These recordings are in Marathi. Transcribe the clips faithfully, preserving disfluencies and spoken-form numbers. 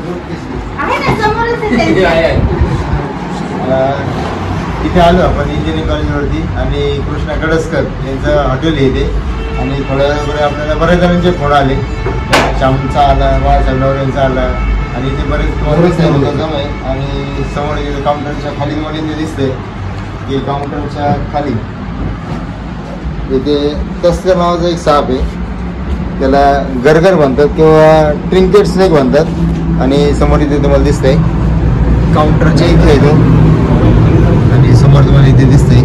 इथे आलो आपण इंजिनिअरिंग कॉलेजवरती आणि कृष्णा कडसकर यांचं हॉटेल येते आणि थोड्या वेळ आपल्याला बऱ्याच जणांचे फोन आले. श्यामचा आला, बाळासाहेब नवरे यांचा आला आणि इथे बरेच मुक्काम आहे. आणि समोर काउंटरच्या खाली मला इथे दिसतंय की काउंटरच्या खाली इथे तस्कर नावाचा एक साप आहे, त्याला गरगर म्हणतात किंवा ट्रिंकेट स्नेक म्हणतात. आणि समोर इथे तुम्हाला दिसतंय काउंटरच्या इथे येतो आणि समोर तुम्हाला इथे दिसतंय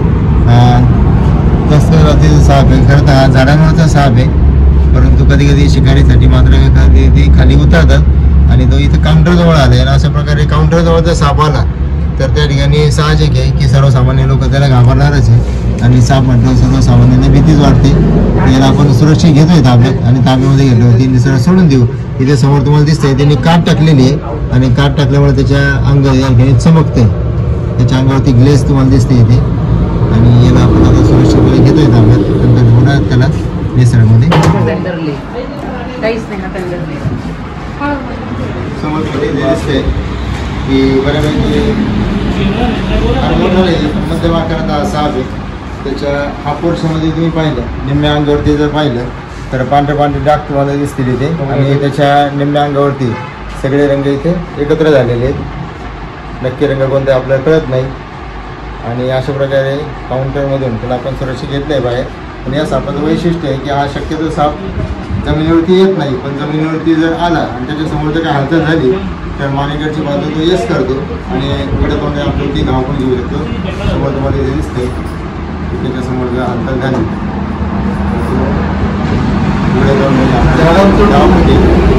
तस्कर जातीचा साप आहे. खरं तर हा झाडांवरचा साप आहे, परंतु कधी कधी शिकारीसाठी मात्र कधी ती खाली उतरतात आणि तो इथं काउंटरजवळ आला आणि अशा प्रकारे काउंटरजवळचा साप आला तर त्या ठिकाणी साहजिक आहे की सर्वसामान्य लोक त्याला घाबरणारच आहे. आणि साप म्हटलं सर्वसामान्यांना भीतीच वाटते. याला आपण सुरक्षित घेतोय ताब्यात आणि ताब्यामध्ये घेतलो होती निसर्ग सोडून देऊ. इथे समोर तुम्हाला दिसतंय त्यांनी काठ टाकलेली आहे आणि काठ टाकल्यामुळे त्याच्या अंग या ठिकाणी चमकते, त्याच्या अंगावरती ग्लेस तुम्हाला दिसते इथे. आणि याला आपण आता सुरक्षितपणे घेतोय ताब्यात नंतर होणार त्याला निसर्गामध्ये समोर दिसतंय की बऱ्यापैकी मध्यम आकाराचा साप आहे. त्याच्या हा पोर्शनमध्ये तुम्ही पाहिलं निम्म्या अंगावरती जर पाहिलं तर पांढरे पांढरे डाग तुम्हाला दिसतील इथे आणि त्याच्या निम्म्या अंगावरती सगळे रंग इथे एकत्र झालेले आहेत. नक्की रंग कोणते आपल्याला कळत नाही. आणि अशा प्रकारे काउंटरमधून त्याला आपण सुरक्षित घेतलं आहे बाहेर. आणि या सापाचं वैशिष्ट्य आहे की हा शक्यतो साप जमिनीवरती येत नाही, पण जमिनीवरती जर आला आणि त्याच्यासमोर जर काही हालचाल झाली तर मानेकडची बाजू तो यश करतो आणि पुढे तोंडे आपल्यावरती घाव पण घेऊ शकतो. समोर तुम्हाला इथे दिसते त्याच्यासमोर जर हालचाल झाली पुढे तोंडे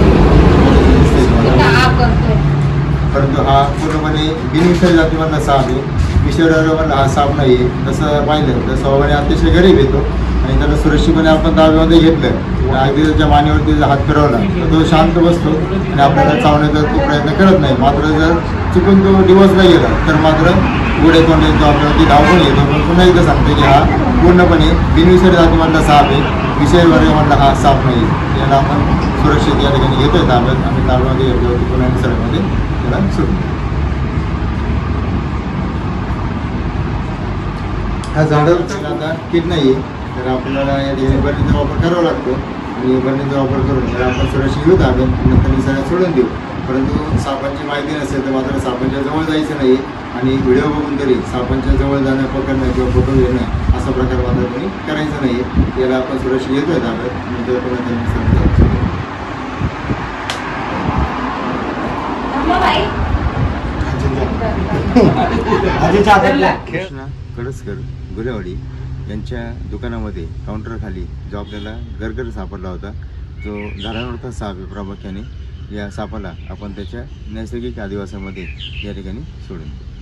परंतु हा पूर्णपणे बिनविषारी जातीमधला साप आहे. विषारीमधला हा साप नाही आहे. तसं पाहिलं तर स्वभावाने अतिशय गरीब येतो आणि त्याला सुरक्षितपणे आपण ताब्यामध्ये घेतलं अगदी त्याच्या मानेवरती जर हात फिरवला तर तो शांत बसतो आणि आपल्याला चावण्याचा तो प्रयत्न करत नाही. मात्र जर चुकून तो डिवोर्सला गेला तर मात्र पुढे तोंडे तो आपल्यावरती धाव पण येतो. पण पुन्हा एकदा सांगतो की हा पूर्णपणे बिनविषारी जातीमधला साप आहे, विषारी वर्गामधला हा साप नाही. याला आपण सुरक्षित या ठिकाणी घेतोय ताब्यात आणि ताब्यामध्ये घेतल्यावरती पुन्हा निसर्गामध्ये त्याला सुटतो. हा झाडावर आता किट नाही आहे तर आपल्याला या ठिकाणी बरणीचा वापर करावा लागतो आणि बरणीचा वापर करून जर आपण सुरक्षित घेऊ ताब्यात नंतर निसर्गात सोडून देऊ. परंतु सापांची माहिती नसेल तर मात्र सापांच्या जवळ जायचं नाही आणि व्हिडिओ बघून तरी सापांच्या जवळ जाणं, पकडणं किंवा फोटो घेणं असा प्रकार मात्र कोणी करायचा नाही आहे. याला आपण सुरक्षित घेतोय ताब्यात नंतर पुन्हा त्यांनी कृष्णा कडसकर गुरेवाडी यांच्या दुकानामध्ये काउंटरखाली जो आपल्याला गरगर सापडला होता, जो झाडांवरचा साप आहे प्रामुख्याने, या सापाला आपण त्याच्या नैसर्गिक आदिवासामध्ये या ठिकाणी सोडून